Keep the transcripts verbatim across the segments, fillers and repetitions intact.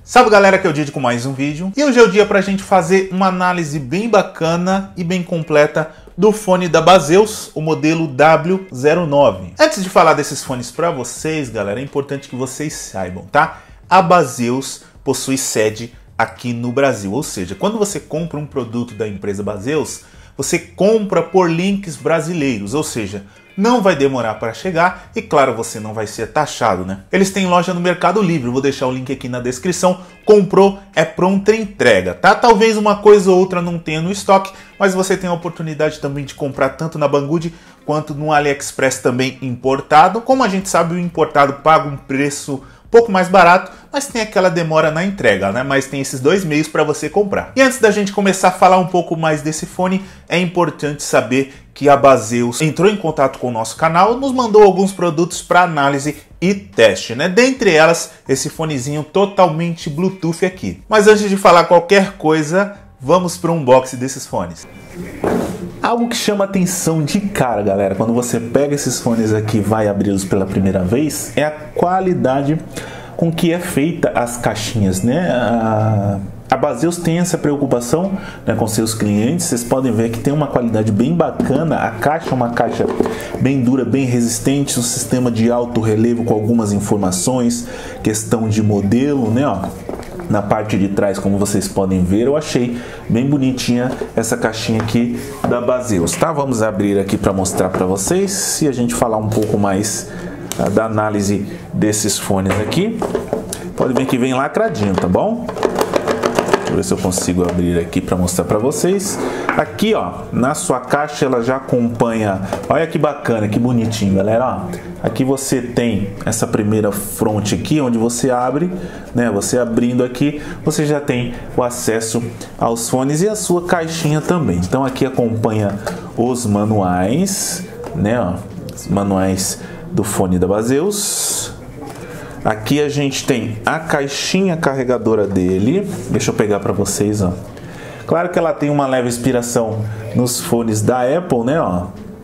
Salve galera, aqui é o Didi com mais um vídeo. E hoje é o dia pra gente fazer uma análise bem bacana e bem completa do fone da Baseus, o modelo W zero nove. Antes de falar desses fones pra vocês, galera, é importante que vocês saibam, tá? A Baseus possui sede aqui no Brasil, ou seja, quando você compra um produto da empresa Baseus, você compra por links brasileiros, ou seja, não vai demorar para chegar e, claro, você não vai ser taxado, né? Eles têm loja no Mercado Livre, vou deixar o link aqui na descrição. Comprou, é pronta entrega, tá? Talvez uma coisa ou outra não tenha no estoque, mas você tem a oportunidade também de comprar tanto na Banggood quanto no AliExpress também importado. Como a gente sabe, o importado paga um preço um pouco mais barato, mas tem aquela demora na entrega, né? Mas tem esses dois meios para você comprar. E antes da gente começar a falar um pouco mais desse fone, é importante saber que a Baseus entrou em contato com o nosso canal, nos mandou alguns produtos para análise e teste, né? Dentre elas, esse fonezinho totalmente Bluetooth aqui. Mas antes de falar qualquer coisa, vamos para um unboxing desses fones. Algo que chama atenção de cara, galera, quando você pega esses fones aqui e vai abri-los pela primeira vez, é a qualidade com que é feita as caixinhas, né? A, a Baseus tem essa preocupação, né, com seus clientes. Vocês podem ver que tem uma qualidade bem bacana. A caixa é uma caixa bem dura, bem resistente, um sistema de alto relevo com algumas informações, questão de modelo, né, ó. Na parte de trás, como vocês podem ver, eu achei bem bonitinha essa caixinha aqui da Baseus, tá? Vamos abrir aqui para mostrar para vocês e a gente falar um pouco mais uh, da análise desses fones aqui. Pode ver que vem lacradinho, tá bom? Deixa eu ver se eu consigo abrir aqui para mostrar para vocês. Aqui, ó, na sua caixa ela já acompanha. Olha que bacana, que bonitinho, galera, ó. Aqui você tem essa primeira fronte aqui, onde você abre, né? Você abrindo aqui, você já tem o acesso aos fones e a sua caixinha também. Então aqui acompanha os manuais, né? Ó, os manuais do fone da Baseus. Aqui a gente tem a caixinha carregadora dele. Deixa eu pegar para vocês, ó. Claro que ela tem uma leve inspiração nos fones da Apple, né? Ó.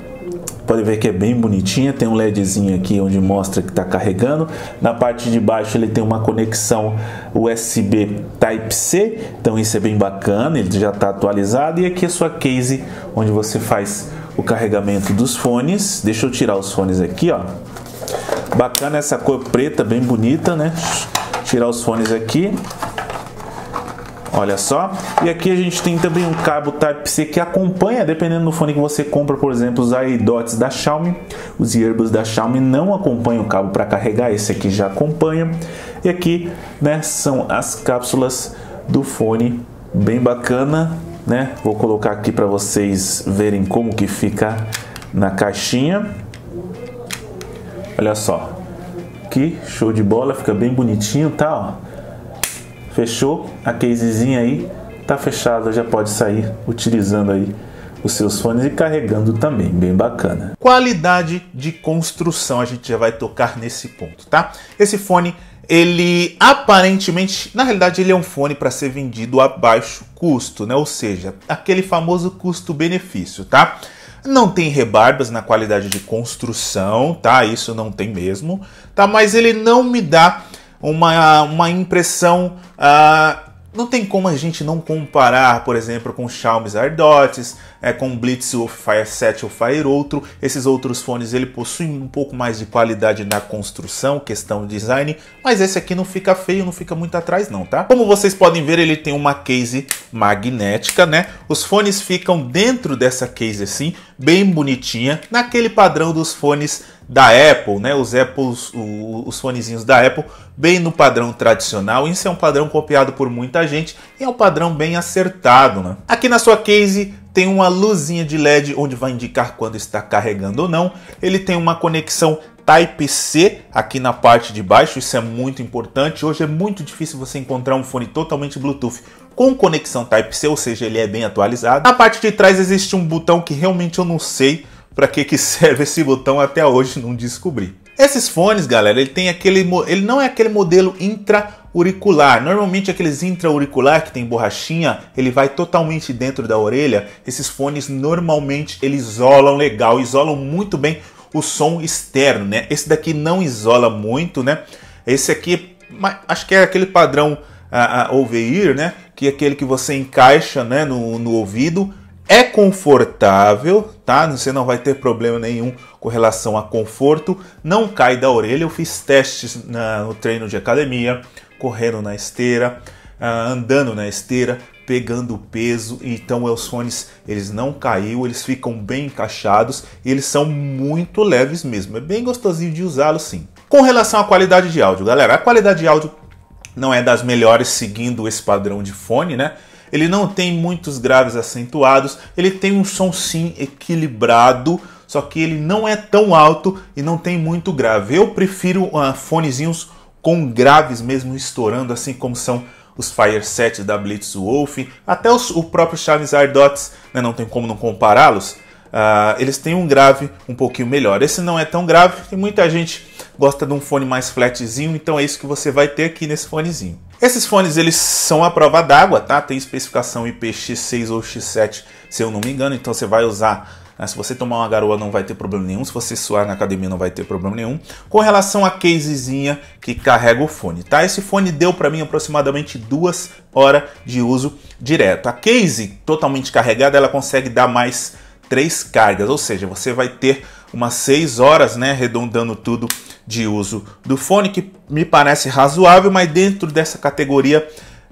Pode ver que é bem bonitinha, tem um LEDzinho aqui onde mostra que está carregando. Na parte de baixo ele tem uma conexão U S B Type C, então isso é bem bacana, ele já está atualizado. E aqui a sua case, onde você faz o carregamento dos fones. Deixa eu tirar os fones aqui, ó. Bacana essa cor preta, bem bonita, né? Tirar os fones aqui. Olha só, e aqui a gente tem também um cabo Type C que acompanha, dependendo do fone que você compra, por exemplo, os AirDots da Xiaomi, os earbuds da Xiaomi não acompanham o cabo para carregar, esse aqui já acompanha. E aqui, né, são as cápsulas do fone, bem bacana, né? Vou colocar aqui para vocês verem como que fica na caixinha. Olha só, que show de bola, fica bem bonitinho, tá? Ó. Fechou, a casezinha aí tá fechada, já pode sair utilizando aí os seus fones e carregando também, bem bacana. Qualidade de construção, a gente já vai tocar nesse ponto, tá? Esse fone, ele aparentemente, na realidade ele é um fone para ser vendido a baixo custo, né? Ou seja, aquele famoso custo-benefício, tá? Não tem rebarbas na qualidade de construção, tá? Isso não tem mesmo, tá? Mas ele não me dá uma, uma impressão... Uh, não tem como a gente não comparar, por exemplo, com Xiaomi AirDots, é, com Blitz ou Fire sete ou Fire outro. Esses outros fones ele possuem um pouco mais de qualidade na construção, questão de design, mas esse aqui não fica feio, não fica muito atrás não, tá? Como vocês podem ver, ele tem uma case magnética, né? Os fones ficam dentro dessa case assim, bem bonitinha, naquele padrão dos fones da Apple, né? Os Apples, os, os fonezinhos da Apple, bem no padrão tradicional. Isso é um padrão copiado por muita gente e é um padrão bem acertado, né? Aqui na sua case tem uma luzinha de L E D onde vai indicar quando está carregando ou não. Ele tem uma conexão Type C aqui na parte de baixo, isso é muito importante. Hoje é muito difícil você encontrar um fone totalmente Bluetooth com conexão Type C, ou seja, ele é bem atualizado. Na parte de trás existe um botão que realmente eu não sei para que que serve esse botão, até hoje não descobri. Esses fones, galera, ele tem aquele, ele não é aquele modelo intra-auricular. Normalmente aqueles intra-auricular que tem borrachinha, ele vai totalmente dentro da orelha. Esses fones normalmente eles isolam legal, isolam muito bem o som externo, né? Esse daqui não isola muito, né? Esse aqui, acho que é aquele padrão uh, uh, over-ear, né? Que é aquele que você encaixa, né, no, no ouvido. É confortável, tá? Você não vai ter problema nenhum com relação a conforto. Não cai da orelha. Eu fiz testes na, no treino de academia, correndo na esteira, uh, andando na esteira, pegando peso. Então os fones, eles não caiu, eles ficam bem encaixados e eles são muito leves mesmo. É bem gostosinho de usá-los, sim. Com relação à qualidade de áudio, galera, a qualidade de áudio não é das melhores seguindo esse padrão de fone, né? Ele não tem muitos graves acentuados, ele tem um som sim equilibrado, só que ele não é tão alto e não tem muito grave. Eu prefiro uh, fonezinhos com graves mesmo estourando, assim como são os Fire sete da Blitzwolf, até os, o próprio Chaves Ardots, né, não tem como não compará-los. Uh, eles têm um grave um pouquinho melhor. Esse não é tão grave e muita gente gosta de um fone mais flatzinho, então é isso que você vai ter aqui nesse fonezinho. Esses fones, eles são à prova d'água, tá? Tem especificação I P X seis ou X sete, se eu não me engano, então você vai usar, né? Se você tomar uma garoa não vai ter problema nenhum, se você suar na academia não vai ter problema nenhum. Com relação à casezinha que carrega o fone, tá? Esse fone deu para mim aproximadamente duas horas de uso direto. A case totalmente carregada, ela consegue dar mais três cargas, ou seja, você vai ter umas seis horas, né, arredondando tudo, de uso do fone, que me parece razoável, mas dentro dessa categoria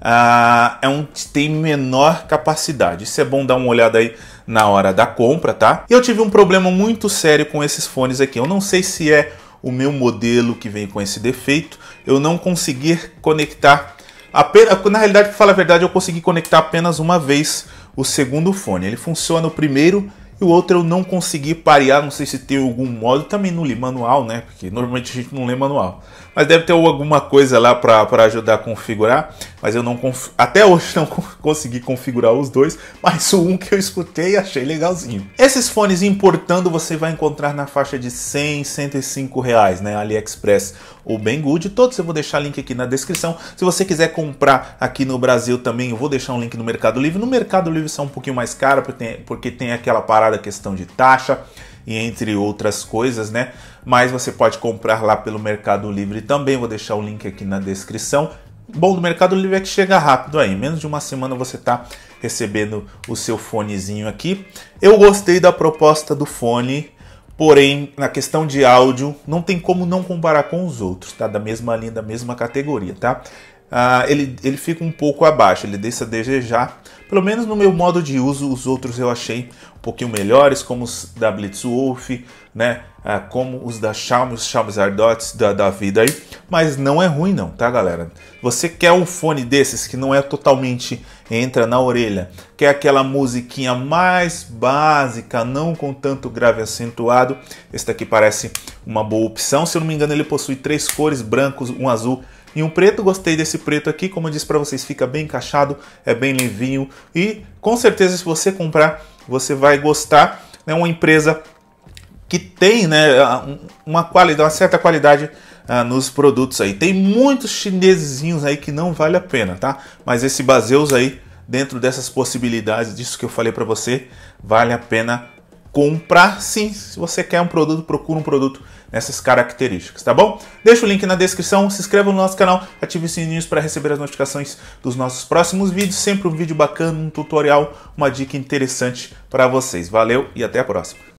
uh, é um que tem menor capacidade. Isso é bom dar uma olhada aí na hora da compra, tá? E eu tive um problema muito sério com esses fones aqui. Eu não sei se é o meu modelo que vem com esse defeito. Eu não consegui conectar apenas, na realidade, para falar a verdade, eu consegui conectar apenas uma vez o segundo fone. Ele funciona o primeiro e o outro eu não consegui parear, não sei se tem algum modo, também não li manual, né? Porque normalmente a gente não lê manual. Mas deve ter alguma coisa lá para ajudar a configurar, mas eu não conf... até hoje não consegui configurar os dois, mas o um que eu escutei e achei legalzinho. Esses fones importando você vai encontrar na faixa de cem, cento e cinco reais, né? AliExpress ou Banggood, todos eu vou deixar link aqui na descrição. Se você quiser comprar aqui no Brasil também, eu vou deixar um link no Mercado Livre. No Mercado Livre são um pouquinho mais caro, porque tem, porque tem aquela parada, questão de taxa e entre outras coisas, né? Mas você pode comprar lá pelo Mercado Livre também, vou deixar o link aqui na descrição. Bom do Mercado Livre é que chega rápido aí, em menos de uma semana você tá recebendo o seu fonezinho aqui. Eu gostei da proposta do fone, porém, na questão de áudio, não tem como não comparar com os outros, tá? Da mesma linha, da mesma categoria, tá? Ah, ele, ele fica um pouco abaixo, ele deixa a desejar. Pelo menos no meu modo de uso, os outros eu achei um pouquinho melhores, como os da Blitzwolf, né? Ah, como os da Xiaomi, os Xiaomi Ardots da, da vida aí. Mas não é ruim não, tá, galera? Você quer um fone desses que não é totalmente entra na orelha, quer aquela musiquinha mais básica, não com tanto grave acentuado, esse daqui parece uma boa opção. Se eu não me engano, ele possui três cores, brancos, um azul e um preto. Gostei desse preto aqui, como eu disse para vocês, fica bem encaixado, é bem levinho e com certeza se você comprar, você vai gostar. É uma empresa que tem, né, uma qualidade, uma certa qualidade uh, nos produtos aí. Tem muitos chinesezinhos aí que não vale a pena, tá? Mas esse Baseus aí, dentro dessas possibilidades, disso que eu falei para você, vale a pena comprar sim. Se você quer um produto, procura um produto nessas características, tá bom? Deixa o link na descrição, se inscreva no nosso canal, ative os sininhos para receber as notificações dos nossos próximos vídeos. Sempre um vídeo bacana, um tutorial, uma dica interessante para vocês. Valeu e até a próxima!